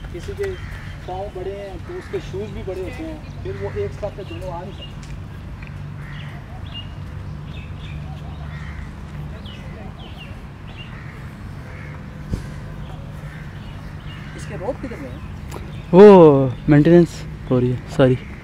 किसी के पाँव बड़े हैं तो उसके शूज़ भी बड़े होते हैं, फिर वो एक साथ पे दोनों आ नहीं सकते। इसके रोप किधर गए हैं? वो मेंटेनेंस हो रही है सारी।